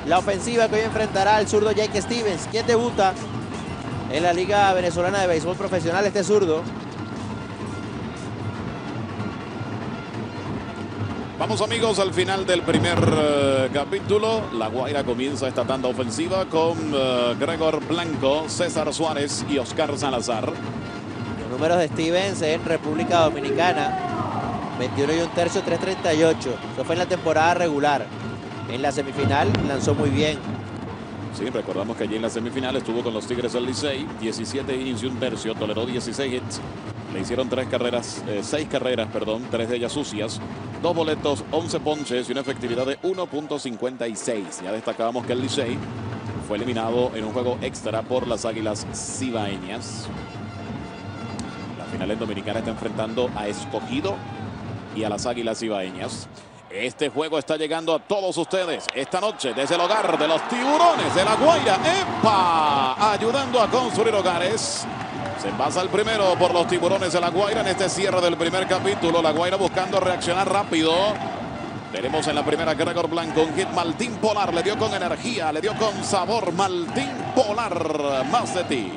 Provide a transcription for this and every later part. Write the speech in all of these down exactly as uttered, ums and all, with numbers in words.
la ofensiva que hoy enfrentará al zurdo Jake Stevens, quien debuta en la Liga Venezolana de Béisbol Profesional, este zurdo. Vamos amigos al final del primer uh, capítulo. La Guaira comienza esta tanda ofensiva con uh, Gregor Blanco, César Suárez y Oscar Salazar. Los números de Stevens en República Dominicana: veintiuno y un tercio, tres treinta y ocho. Eso fue en la temporada regular. En la semifinal lanzó muy bien. Sí, recordamos que allí en la semifinal estuvo con los Tigres del Licey, diecisiete innings y un tercio, toleró dieciséis hits. Le hicieron tres carreras, eh, seis carreras, perdón, tres de ellas sucias, dos boletos, once ponches y una efectividad de uno punto cincuenta y seis. Ya destacábamos que el Licey fue eliminado en un juego extra por las Águilas Cibaeñas. La final en Dominicana está enfrentando a Escogido y a las Águilas Cibaeñas. Este juego está llegando a todos ustedes esta noche desde el hogar de los Tiburones de La Guaira. ¡Epa! Ayudando a construir hogares. Se envasa el primero por los Tiburones de La Guaira en este cierre del primer capítulo. La Guaira buscando reaccionar rápido. Tenemos en la primera Gregor Blanco un hit. Maltín Polar le dio con energía, le dio con sabor. Maltín Polar, más de ti.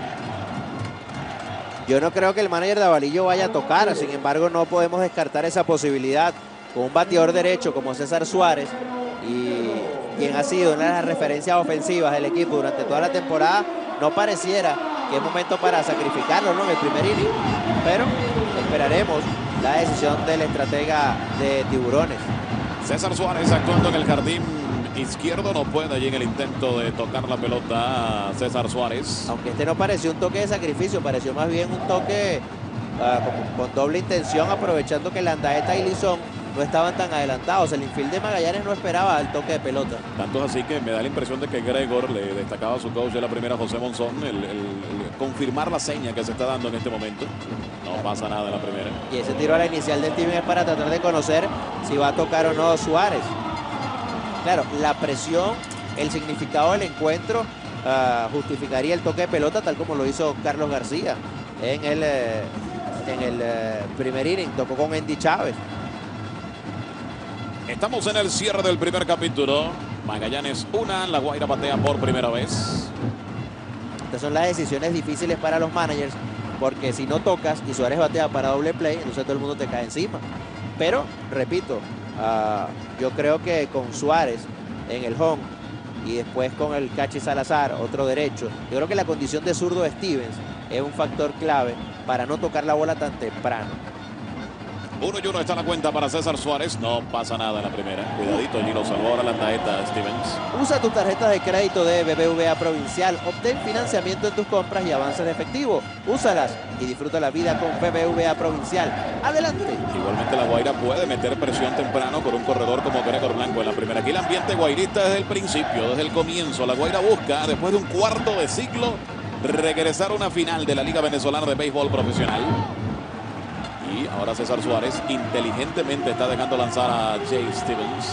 Yo no creo que el manager de Avalillo vaya a tocar, sin embargo no podemos descartar esa posibilidad. Con un bateador derecho como César Suárez, y quien ha sido una de las referencias ofensivas del equipo durante toda la temporada, no pareciera que es momento para sacrificarlo, ¿no?, en el primer inning, pero esperaremos la decisión del estratega de Tiburones. César Suárez actuando en el jardín izquierdo, no puede allí en el intento de tocar la pelota a César Suárez. Aunque este no pareció un toque de sacrificio, pareció más bien un toque uh, como, con doble intención, aprovechando que Landaeta y Lizón no estaban tan adelantados. El infield de Magallanes no esperaba el toque de pelota. Tanto es así que me da la impresión de que Gregor le destacaba a su coach de la primera, José Monzón, el, el, el confirmar la seña que se está dando en este momento. No pasa nada en la primera. Y ese tiro a la inicial del Steven es para tratar de conocer si va a tocar o no Suárez. Claro, la presión, el significado del encuentro uh, justificaría el toque de pelota, tal como lo hizo Carlos García en el, eh, en el eh, primer inning. Tocó con Andy Chávez. Estamos en el cierre del primer capítulo. Magallanes una, La Guaira batea por primera vez. Estas son las decisiones difíciles para los managers, porque si no tocas y Suárez batea para doble play, entonces todo el mundo te cae encima. Pero, repito, uh, yo creo que con Suárez en el home y después con el Cachi Salazar, otro derecho, yo creo que la condición de zurdo de Stevens es un factor clave para no tocar la bola tan temprano. Uno y uno está la cuenta para César Suárez. No pasa nada en la primera. Cuidadito, allí lo salvó ahora la taeta Stevens. Usa tus tarjetas de crédito de B B V A Provincial. Obtén financiamiento en tus compras y avances de efectivo. Úsalas y disfruta la vida con B B V A Provincial. Adelante. Igualmente la Guaira puede meter presión temprano con un corredor como Gregor Blanco en la primera. Aquí el ambiente guairista desde el principio, desde el comienzo. La Guaira busca, después de un cuarto de ciclo, regresar a una final de la Liga Venezolana de Béisbol Profesional. Y ahora César Suárez inteligentemente está dejando lanzar a Jay Stevens.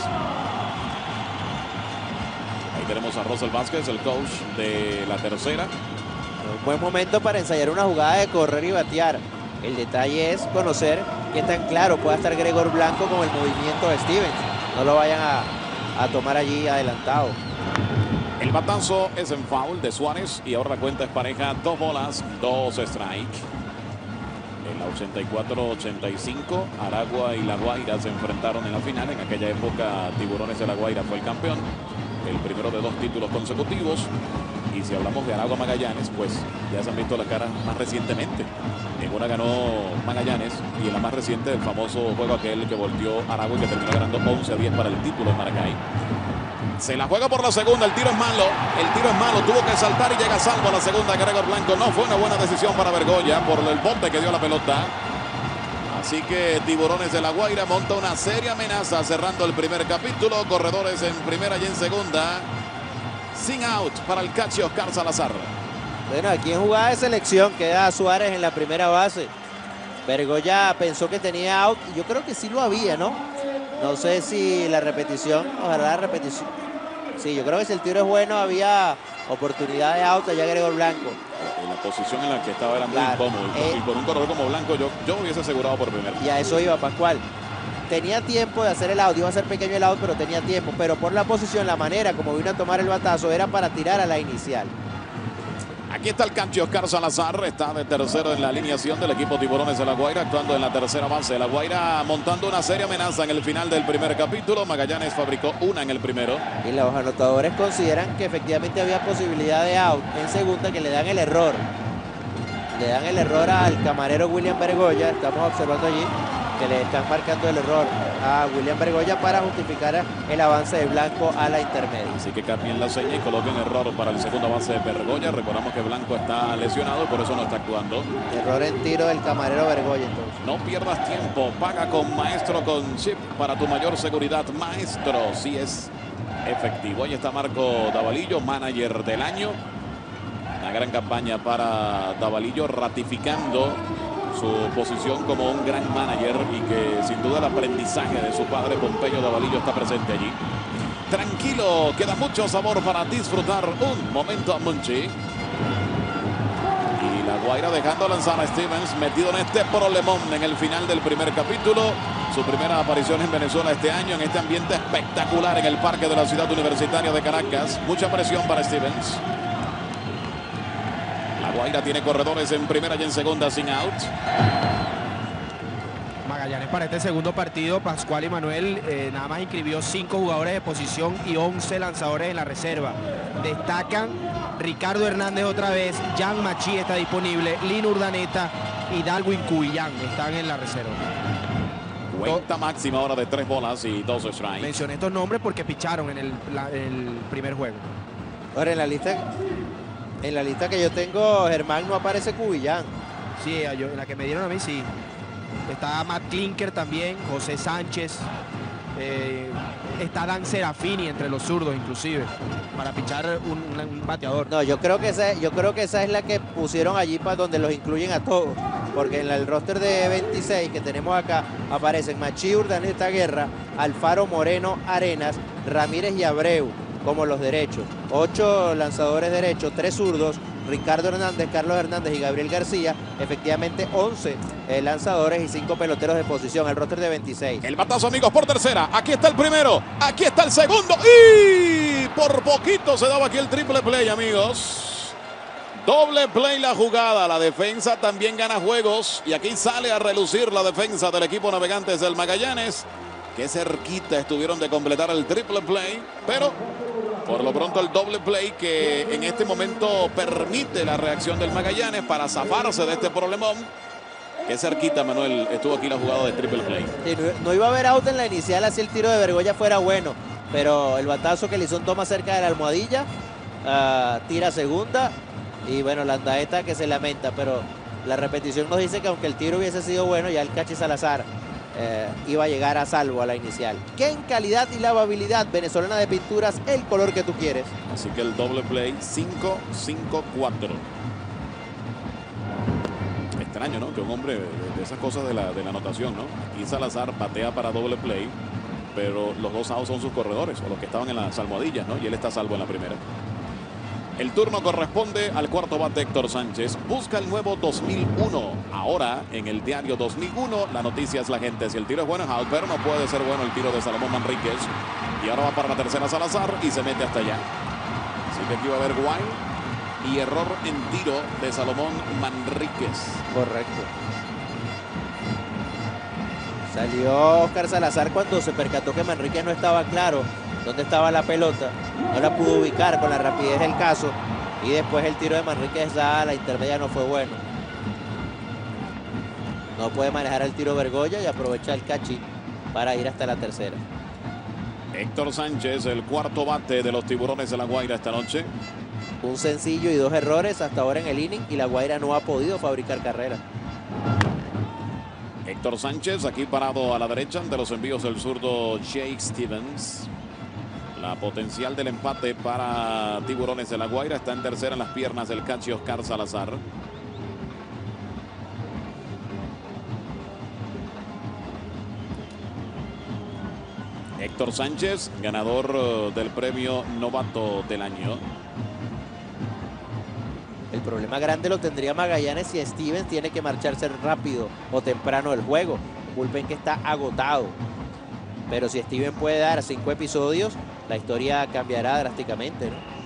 Ahí tenemos a Rosel Vázquez, el coach de la tercera. Un buen momento para ensayar una jugada de correr y batear. El detalle es conocer qué tan claro pueda estar Gregor Blanco con el movimiento de Stevens. No lo vayan a, a tomar allí adelantado. El batazo es en foul de Suárez y ahora la cuenta es pareja, dos bolas, dos strike. En la ochenta y cuatro ochenta y cinco, Aragua y La Guaira se enfrentaron en la final. En aquella época, Tiburones de La Guaira fue el campeón, el primero de dos títulos consecutivos. Y si hablamos de Aragua Magallanes, pues ya se han visto las caras más recientemente. En una ganó Magallanes y en la más reciente el famoso juego aquel que volteó Aragua y que terminó ganando once a diez para el título en Maracay. Se la juega por la segunda, el tiro es malo, el tiro es malo, tuvo que saltar y llega a salvo a la segunda Gregor Blanco. No fue una buena decisión para Bergoya por el bote que dio la pelota. Así que Tiburones de La Guaira monta una seria amenaza cerrando el primer capítulo. Corredores en primera y en segunda. Sin out para el catch Oscar Salazar. Bueno, aquí en jugada de selección queda Suárez en la primera base. Bergoya pensó que tenía out y yo creo que sí lo había, ¿no? No sé si la repetición, ojalá la repetición. Sí, yo creo que si el tiro es bueno, había oportunidad de out allá Gregor Blanco. En la posición en la que estaba era muy claro. incómodo. Eh, y por un corredor como Blanco, yo, yo hubiese asegurado por primera. Y a eso iba Pascual. tenía tiempo de hacer el out, iba a ser pequeño el out, pero tenía tiempo, pero por la posición, la manera como vino a tomar el batazo era para tirar a la inicial. Aquí está el cancho Oscar Salazar, está de tercero en la alineación del equipo Tiburones de La Guaira, actuando en la tercera base. La Guaira montando una seria amenaza en el final del primer capítulo. Magallanes fabricó una en el primero. Y los anotadores consideran que efectivamente había posibilidad de out en segunda, que le dan el error. Le dan el error al camarero William Bergoya, estamos observando allí que le están marcando el error a William Bergoya para justificar el avance de Blanco a la intermedia. Así que cambien la seña y coloquen error para el segundo avance de Bergoya. Recordamos que Blanco está lesionado y por eso no está actuando. Error en tiro del camarero Bergoya entonces. No pierdas tiempo, paga con Maestro con chip para tu mayor seguridad. Maestro, sí es efectivo. Ahí está Marco Davalillo, manager del año. Una gran campaña para Davalillo, ratificando su posición como un gran manager y que sin duda el aprendizaje de su padre Pompeyo Davalillo está presente allí. Tranquilo, queda mucho sabor para disfrutar un momento a Munchi. Y La Guaira dejando lanzar a Stevens, metido en este problemón en el final del primer capítulo. Su primera aparición en Venezuela este año, en este ambiente espectacular en el parque de la ciudad universitaria de Caracas. Mucha presión para Stevens. La Guaira tiene corredores en primera y en segunda sin out. Magallanes para este segundo partido, Pascual y Manuel eh, nada más inscribió cinco jugadores de posición y once lanzadores en la reserva. Destacan Ricardo Hernández otra vez, Jan Machi está disponible, Lino Urdaneta y Darwin Cubillán están en la reserva. Cuenta máxima ahora de tres bolas y dos strikes. Mencioné estos nombres porque picharon en el, la, el primer juego. Ahora en la lista... En la lista que yo tengo, Germán, no aparece Cubillán. Sí, yo, en la que me dieron a mí, sí. Está Matt Klinker también, José Sánchez. Eh, está Dan Serafini entre los zurdos, inclusive, para pichar un, un bateador. No, yo creo, que esa, yo creo que esa es la que pusieron allí para donde los incluyen a todos. Porque en el roster de veintiséis que tenemos acá, aparecen Machi, Urdaneta Guerra, Alfaro Moreno Arenas, Ramírez y Abreu como los derechos. Ocho lanzadores derechos, tres zurdos, Ricardo Hernández, Carlos Hernández y Gabriel García. Efectivamente once eh, lanzadores y cinco peloteros de posición. El roster de veintiséis. El batazo, amigos, por tercera. Aquí está el primero, aquí está el segundo. Y por poquito se daba aquí el triple play, amigos. Doble play la jugada. La defensa también gana juegos. Y aquí sale a relucir la defensa del equipo Navegantes del Magallanes. Qué cerquita estuvieron de completar el triple play. Pero por lo pronto el doble play que en este momento permite la reacción del Magallanes para zafarse de este problemón. Qué cerquita, Manuel, estuvo aquí la jugada de triple play. Sí, no, no iba a haber out en la inicial, así el tiro de Bergoya fuera bueno. Pero el batazo que le hizo toma cerca de la almohadilla, uh, tira segunda. Y bueno, la andaeta que se lamenta, pero la repetición nos dice que aunque el tiro hubiese sido bueno, ya el Cachi Salazar Eh, iba a llegar a salvo a la inicial. Que en calidad y lavabilidad venezolana de pinturas, el color que tú quieres. Así que el doble play cinco cinco cuatro. Extraño, ¿no? Que un hombre de esas cosas de la, de la anotación, ¿no? Aquí Salazar batea para doble play, pero los dos outs son sus corredores, o los que estaban en las almohadillas, ¿no? Y él está a salvo en la primera. El turno corresponde al cuarto bate Héctor Sánchez. Busca el nuevo dos mil uno. Ahora, en el diario dos mil uno, la noticia es la gente. Si el tiro es bueno, es out, pero no puede ser bueno el tiro de Salomón Manríquez. Y ahora va para la tercera Salazar y se mete hasta allá. Así que aquí va a haber wild y error en tiro de Salomón Manríquez. Correcto. Salió Oscar Salazar cuando se percató que Manríquez no estaba claro dónde estaba la pelota, no la pudo ubicar con la rapidez del caso y después el tiro de Manríquez a la intermedia no fue bueno. No puede manejar el tiro Bergoya y aprovecha el Cachi para ir hasta la tercera. Héctor Sánchez, el cuarto bate de los Tiburones de La Guaira esta noche. Un sencillo y dos errores hasta ahora en el inning y La Guaira no ha podido fabricar carrera. Héctor Sánchez aquí parado a la derecha ante los envíos del zurdo Jake Stevens. La potencial del empate para Tiburones de La Guaira está en tercera en las piernas del catcher Oscar Salazar. Héctor Sánchez, ganador del premio Novato del Año. El problema grande lo tendría Magallanes si Stevens tiene que marcharse rápido o temprano del juego. Un bullpen que está agotado. pero si Steven puede dar cinco episodios, la historia cambiará drásticamente, ¿no?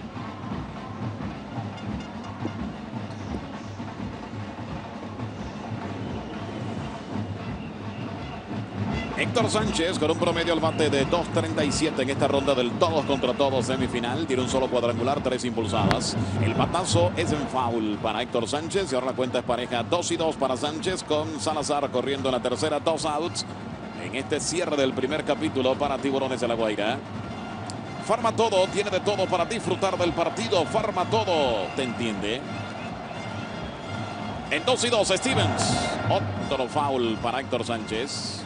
Héctor Sánchez con un promedio al bate de dos treinta y siete en esta ronda del todos contra todos semifinal. Tiene un solo cuadrangular, tres impulsadas. El batazo es en foul para Héctor Sánchez y ahora la cuenta es pareja dos y dos para Sánchez, con Salazar corriendo en la tercera, dos outs en este cierre del primer capítulo para Tiburones de La Guaira. Farma Todo tiene de todo para disfrutar del partido. Farma Todo te entiende. En dos y dos, Stevens. Otro foul para Héctor Sánchez.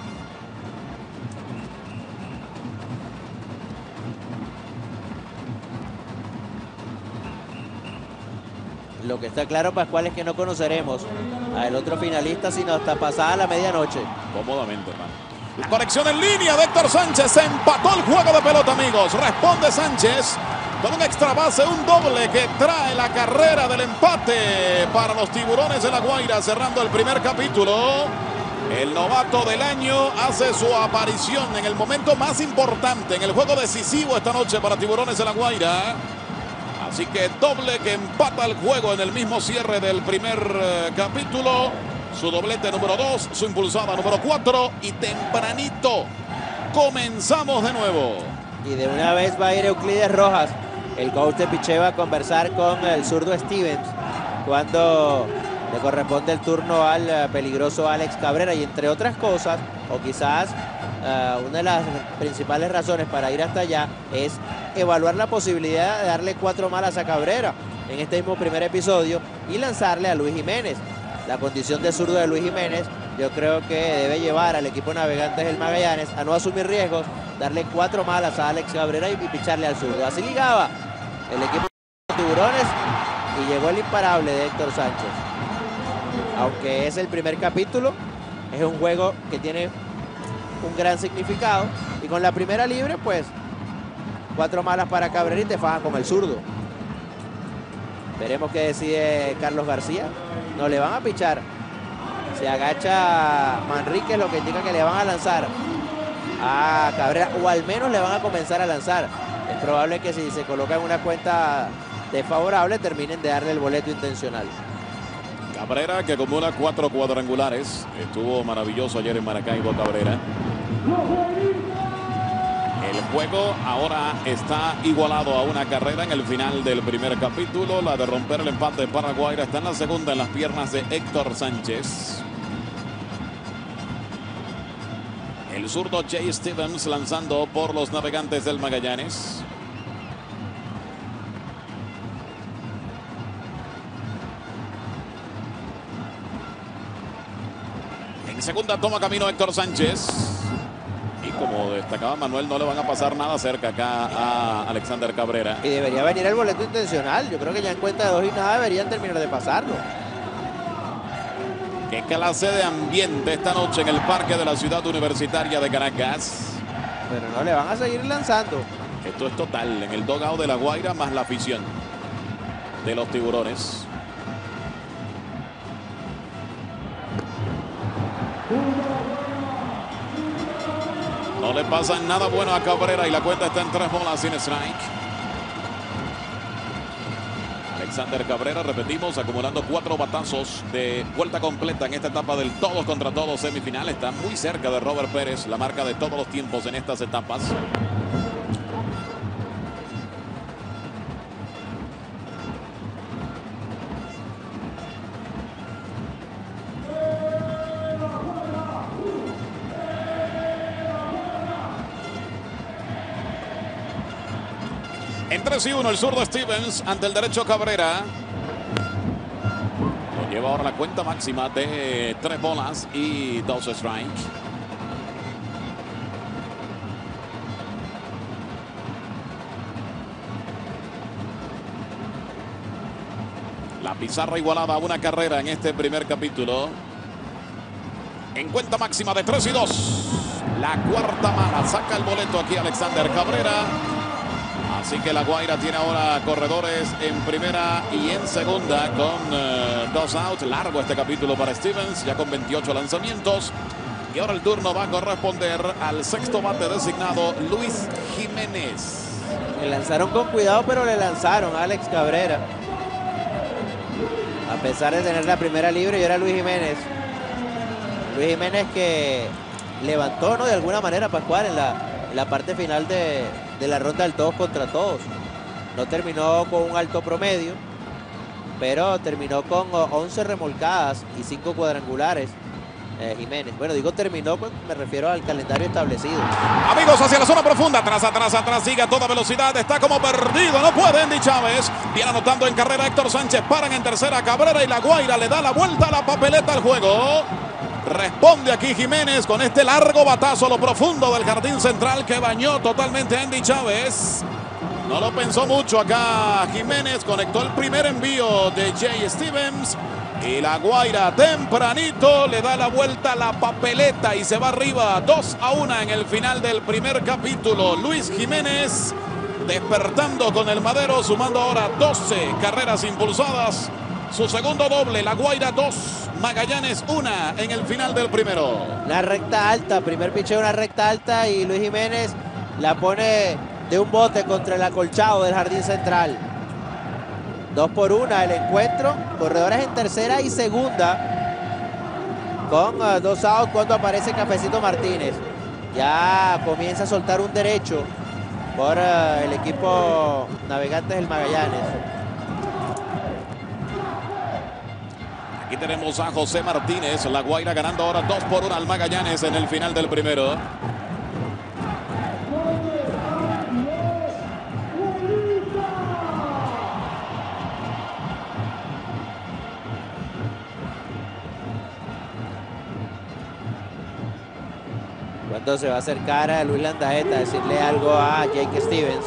Lo que está claro, Pascual, es que no conoceremos al otro finalista sino hasta pasada la medianoche. Cómodamente, hermano. La conexión en línea de Héctor Sánchez. Se empató el juego de pelota, amigos. Responde Sánchez con un extra base, un doble que trae la carrera del empate para los Tiburones de La Guaira, cerrando el primer capítulo. El novato del año hace su aparición en el momento más importante, en el juego decisivo esta noche para Tiburones de La Guaira. Así que doble que empata el juego en el mismo cierre del primer eh, capítulo. Su doblete número dos, su impulsada número cuatro y tempranito comenzamos de nuevo. Y de una vez va a ir Euclides Rojas. El coach de picheo va a conversar con el zurdo Stevens cuando le corresponde el turno al uh, peligroso Alex Cabrera. Y entre otras cosas, o quizás uh, una de las principales razones para ir hasta allá es evaluar la posibilidad de darle cuatro malas a Cabrera en este mismo primer episodio y lanzarle a Luis Jiménez. La condición de zurdo de Luis Jiménez yo creo que debe llevar al equipo Navegantes del Magallanes a no asumir riesgos, darle cuatro malas a Alex Cabrera y, y picharle al zurdo. Así ligaba el equipo de Tiburones y llegó el imparable de Héctor Sánchez. Aunque es el primer capítulo, es un juego que tiene un gran significado y con la primera libre pues cuatro malas para Cabrera y te fajan con el zurdo. Veremos qué decide Carlos García. No le van a pichar. Se agacha Manríquez, lo que indica que le van a lanzar a Cabrera, o al menos le van a comenzar a lanzar. Es probable que si se coloca en una cuenta desfavorable terminen de darle el boleto intencional. Cabrera, que acumula cuatro cuadrangulares. Estuvo maravilloso ayer en Maracaibo, Cabrera. El juego ahora está igualado a una carrera en el final del primer capítulo. La de romper el empate de Paraguay está en la segunda en las piernas de Héctor Sánchez. El zurdo Jay Stevens lanzando por los Navegantes del Magallanes. En segunda toma camino Héctor Sánchez. Como destacaba Manuel, no le van a pasar nada cerca acá a Alexander Cabrera. Y debería venir el boleto intencional. Yo creo que ya en cuenta de dos y nada deberían terminar de pasarlo. Qué clase de ambiente esta noche en el parque de la ciudad universitaria de Caracas. Pero no le van a seguir lanzando. Esto es total en el dugout de La Guaira más la afición de los Tiburones. No le pasa nada bueno a Cabrera y la cuenta está en tres bolas sin strike. Alexander Cabrera, repetimos, acumulando cuatro batazos de vuelta completa en esta etapa del todos contra todos semifinal. Está muy cerca de Robert Pérez, la marca de todos los tiempos en estas etapas. En tres y uno el zurdo Stevens ante el derecho Cabrera. Lo lleva ahora la cuenta máxima de tres bolas y dos strikes. La pizarra igualada a una carrera en este primer capítulo. En cuenta máxima de tres y dos. La cuarta mala. Saca el boleto aquí Alexander Cabrera. Así que La Guaira tiene ahora corredores en primera y en segunda con uh, dos outs. Largo este capítulo para Stevens, ya con veintiocho lanzamientos. Y ahora el turno va a corresponder al sexto bate designado, Luis Jiménez. Le lanzaron con cuidado, pero le lanzaron a Alex Cabrera. A pesar de tener la primera libre, y era Luis Jiménez. Luis Jiménez que levantó, ¿no?, de alguna manera, Pascual, en la, en la parte final de, de la ronda del todos contra todos. No terminó con un alto promedio, pero terminó con once remolcadas y cinco cuadrangulares. Eh, Jiménez. Bueno, digo terminó, pues me refiero al calendario establecido. Amigos, hacia la zona profunda, atrás, atrás, atrás, sigue a toda velocidad, está como perdido, no puede Andy Chávez. Viene anotando en carrera Héctor Sánchez, paran en tercera Cabrera y La Guaira le da la vuelta a la papeleta al juego. Responde aquí Jiménez con este largo batazo a lo profundo del jardín central que bañó totalmente a Andy Chávez. No lo pensó mucho acá Jiménez, conectó el primer envío de Jay Stevens. Y La Guaira tempranito le da la vuelta a la papeleta y se va arriba dos a uno en el final del primer capítulo. Luis Jiménez despertando con el madero, sumando ahora doce carreras impulsadas. Su segundo doble, La Guaira dos, Magallanes una en el final del primero. La recta alta, primer picheo, una recta alta y Luis Jiménez la pone de un bote contra el acolchado del jardín central. Dos por una el encuentro, corredores en tercera y segunda, con uh, dos outs cuando aparece Cafecito Martínez. Ya comienza a soltar un derecho por uh, el equipo Navegantes del Magallanes. Aquí tenemos a José Martínez, La Guaira ganando ahora dos por uno al Magallanes en el final del primero. Cuando se va a acercar a Luis Landajeta a decirle algo a Jake Stevens.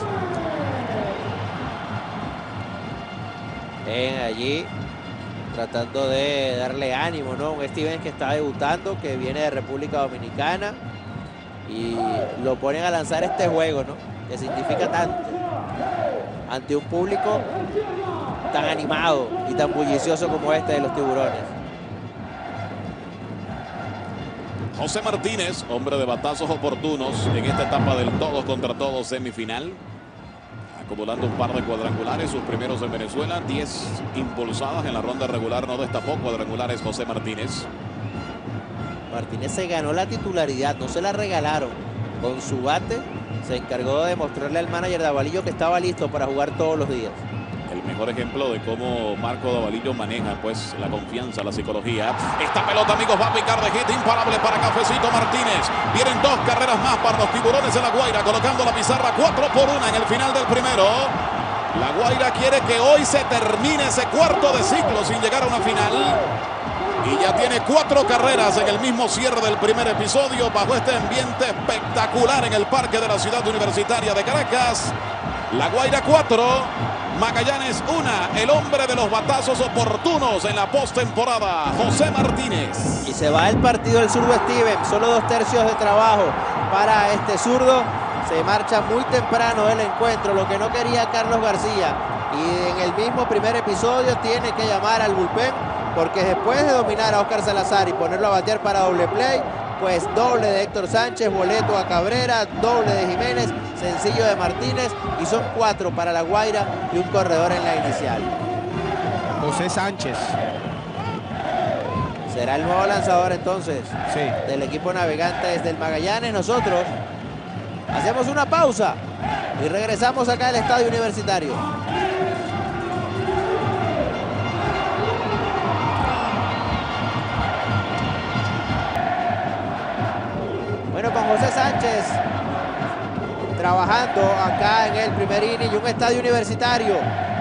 Ven allí tratando de darle ánimo, ¿no? Un Stevens que está debutando, que viene de República Dominicana y lo ponen a lanzar este juego, ¿no? Que significa tanto ante un público tan animado y tan bullicioso como este de los Tiburones. José Martínez, hombre de batazos oportunos en esta etapa del todos contra todos semifinal. Acumulando un par de cuadrangulares, sus primeros en Venezuela, diez impulsadas en la ronda regular, no destapó cuadrangulares José Martínez. Martínez se ganó la titularidad, no se la regalaron. Con su bate se encargó de mostrarle al manager Davalillo que estaba listo para jugar todos los días. El mejor ejemplo de cómo Marco Davalillo maneja pues la confianza, la psicología. Esta pelota, amigos, va a picar de hit imparable para Cafecito Martínez. Vienen dos carreras más para los Tiburones en La Guaira, colocando la pizarra cuatro por uno en el final del primero. La Guaira quiere que hoy se termine ese cuarto de ciclo sin llegar a una final. Y ya tiene cuatro carreras en el mismo cierre del primer episodio bajo este ambiente espectacular en el parque de la ciudad universitaria de Caracas. La Guaira cuatro, Magallanes una, el hombre de los batazos oportunos en la postemporada, José Martínez. Y se va el partido el zurdo Steven, solo dos tercios de trabajo para este zurdo. Se marcha muy temprano el encuentro, lo que no quería Carlos García. Y en el mismo primer episodio tiene que llamar al bullpen, porque después de dominar a Oscar Salazar y ponerlo a batear para doble play, pues doble de Héctor Sánchez, boleto a Cabrera, doble de Jiménez, sencillo de Martínez, y son cuatro para La Guaira y un corredor en la inicial. José Sánchez. Será el nuevo lanzador entonces, sí, del equipo Navegantes del Magallanes. Nosotros hacemos una pausa y regresamos acá al Estadio Universitario. Bueno, con José Sánchez trabajando acá en el primer inning y un estadio universitario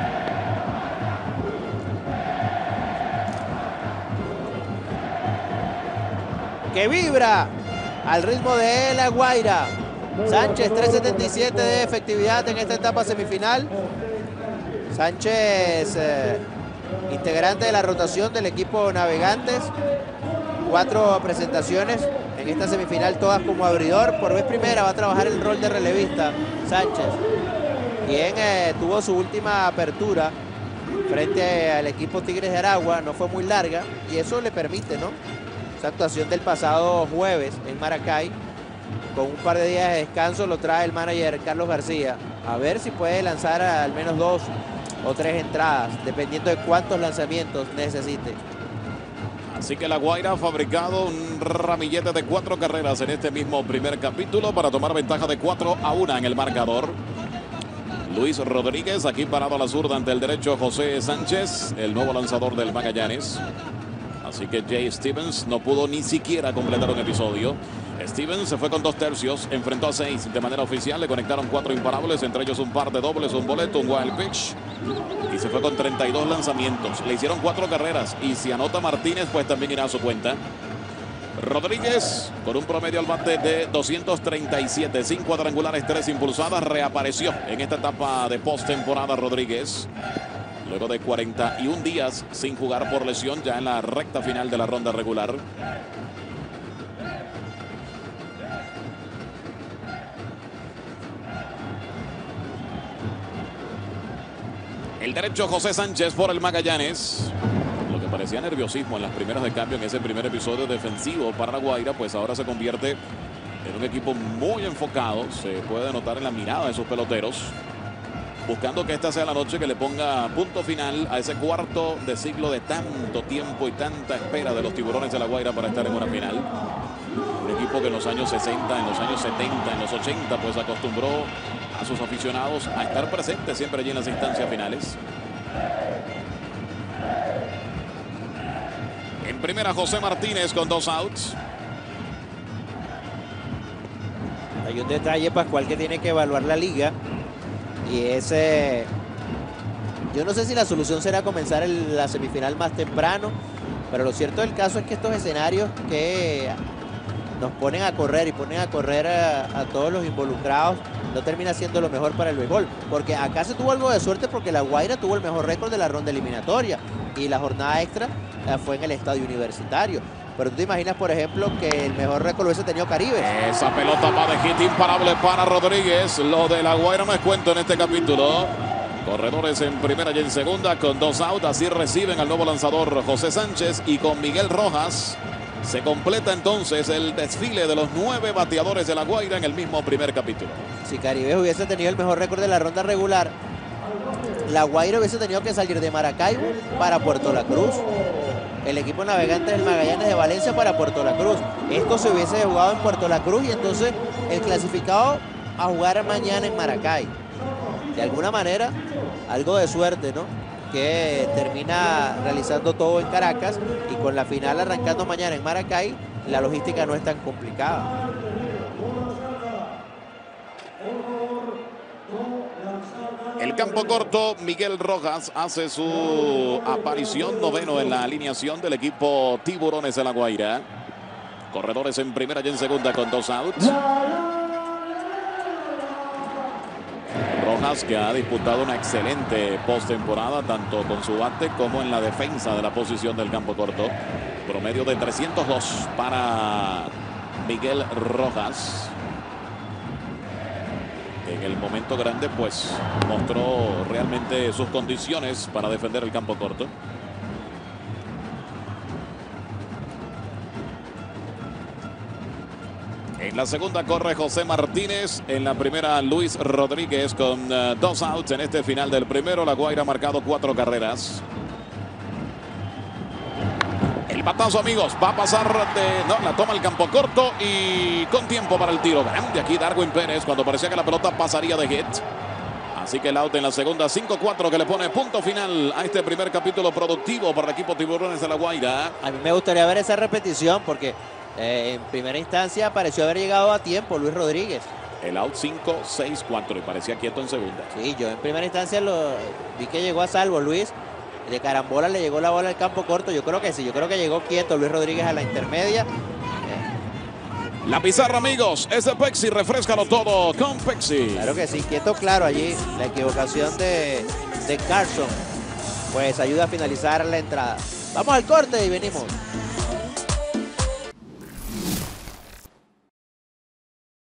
que vibra al ritmo de La Guaira. Sánchez tres setenta y siete de efectividad en esta etapa semifinal. Sánchez, eh, integrante de la rotación del equipo Navegantes. Cuatro presentaciones en esta semifinal, todas como abridor. Por vez primera va a trabajar el rol de relevista Sánchez, quien eh, tuvo su última apertura frente al equipo Tigres de Aragua. No fue muy larga y eso le permite, ¿no?, esa actuación del pasado jueves en Maracay, con un par de días de descanso, lo trae el manager Carlos García. A ver si puede lanzar al menos dos o tres entradas, dependiendo de cuántos lanzamientos necesite. Así que La Guaira ha fabricado un ramillete de cuatro carreras en este mismo primer capítulo para tomar ventaja de cuatro a una en el marcador. Luis Rodríguez aquí parado a la zurda ante el derecho José Sánchez, el nuevo lanzador del Magallanes. Así que Jay Stevens no pudo ni siquiera completar un episodio. Stevens se fue con dos tercios, enfrentó a seis de manera oficial, le conectaron cuatro imparables, entre ellos un par de dobles, un boleto, un wild pitch. Y se fue con treinta y dos lanzamientos. Le hicieron cuatro carreras y si anota Martínez, pues también irá a su cuenta. Rodríguez, con un promedio al bate de doscientos treinta y siete, cinco cuadrangulares, tres impulsadas, reapareció en esta etapa de postemporada Rodríguez. Luego de cuarenta y un días sin jugar por lesión, ya en la recta final de la ronda regular. El derecho José Sánchez por el Magallanes. Lo que parecía nerviosismo en las primeras de cambio en ese primer episodio defensivo para La Guaira, pues ahora se convierte en un equipo muy enfocado. Se puede notar en la mirada de sus peloteros, buscando que esta sea la noche que le ponga punto final a ese cuarto de siglo de tanto tiempo y tanta espera de los Tiburones de La Guaira para estar en una final. Un equipo que en los años sesenta, en los años setenta, en los ochenta, pues acostumbró a sus aficionados a estar presentes siempre allí en las instancias finales. En primera José Martínez con dos outs. Hay un detalle, Pascual, que tiene que evaluar la liga. Y ese, yo no sé si la solución será comenzar el, la semifinal más temprano, pero lo cierto del caso es que estos escenarios que nos ponen a correr y ponen a correr a, a todos los involucrados no termina siendo lo mejor para el béisbol, porque acá se tuvo algo de suerte porque La Guaira tuvo el mejor récord de la ronda eliminatoria y la jornada extra eh, fue en el estadio universitario. Pero tú te imaginas, por ejemplo, que el mejor récord lo hubiese tenido Caribe. Esa pelota va de hit imparable para Rodríguez. Lo de La Guaira no es cuento en este capítulo. Corredores en primera y en segunda con dos outs. Así reciben al nuevo lanzador José Sánchez y con Miguel Rojas se completa entonces el desfile de los nueve bateadores de La Guaira en el mismo primer capítulo. Si Caribe hubiese tenido el mejor récord de la ronda regular, La Guaira hubiese tenido que salir de Maracaibo para Puerto La Cruz. El equipo navegante del Magallanes de Valencia para Puerto La Cruz. Esto se hubiese jugado en Puerto La Cruz y entonces el clasificado a jugar mañana en Maracay. De alguna manera, algo de suerte, ¿no? Que termina realizando todo en Caracas y con la final arrancando mañana en Maracay, la logística no es tan complicada. El campo corto, Miguel Rojas hace su aparición, noveno en la alineación del equipo Tiburones de La Guaira. Corredores en primera y en segunda con dos outs. Rojas, que ha disputado una excelente postemporada tanto con su bate como en la defensa de la posición del campo corto. Promedio de trescientos dos para Miguel Rojas. En el momento grande, pues, mostró realmente sus condiciones para defender el campo corto. En la segunda corre José Martínez. En la primera Luis Rodríguez con uh, dos outs en este final del primero. La Guaira ha marcado cuatro carreras. El batazo, amigos, va a pasar de... No, la toma el campo corto y con tiempo para el tiro. Grande aquí Darwin Pérez cuando parecía que la pelota pasaría de hit. Así que el out en la segunda, cinco cuatro, que le pone punto final a este primer capítulo productivo para el equipo Tiburones de La Guaira. A mí me gustaría ver esa repetición porque eh, en primera instancia pareció haber llegado a tiempo Luis Rodríguez. El out cinco seis cuatro y parecía quieto en segunda. Sí, yo en primera instancia lo vi que llegó a salvo Luis. De carambola le llegó la bola al campo corto. Yo creo que sí, yo creo que llegó quieto Luis Rodríguez a la intermedia. La pizarra, amigos, es de Pepsi, refrescalo todo con Pepsi. Claro que sí, quieto claro allí. La equivocación de, de Carson pues ayuda a finalizar la entrada. Vamos al corte y venimos.